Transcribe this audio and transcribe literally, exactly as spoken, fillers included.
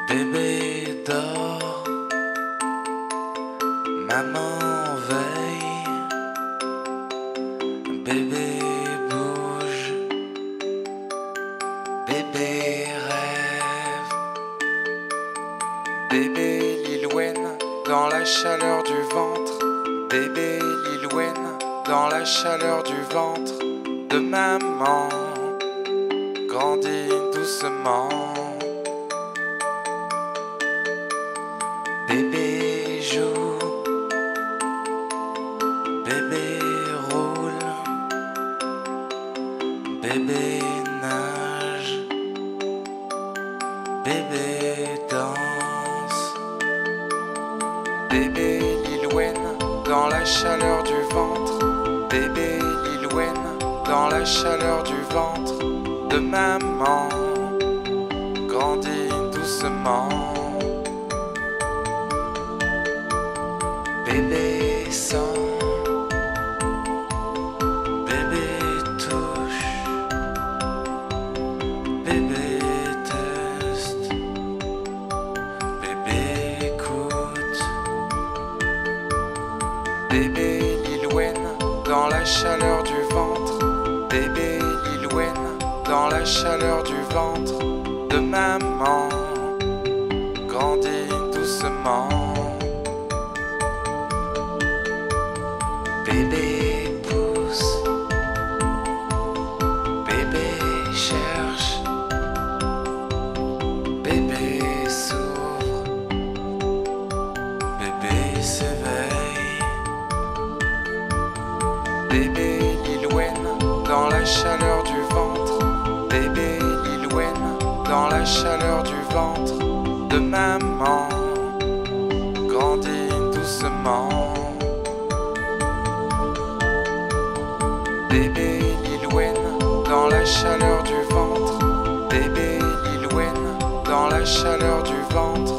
Bébé dort, maman veille, bébé bouge, bébé rêve, bébé Lil dans la chaleur du ventre, bébé Lil dans la chaleur du ventre de maman, grandit doucement. Bébé joue, bébé roule, bébé nage, bébé danse, bébé Lil dans la chaleur du ventre, bébé Lil dans la chaleur du ventre de maman, grandit doucement. Bébé sent, bébé touche, bébé teste, bébé écoute, bébé Lil dans la chaleur du ventre, bébé Lil dans la chaleur du ventre de maman, grandit doucement. Bébé pousse, bébé cherche, bébé s'ouvre, bébé s'éveille, bébé Lil dans la chaleur du ventre, bébé Lil dans la chaleur du ventre de maman, grandit doucement. Bébé Lil dans la chaleur du ventre, bébé Lil dans la chaleur du ventre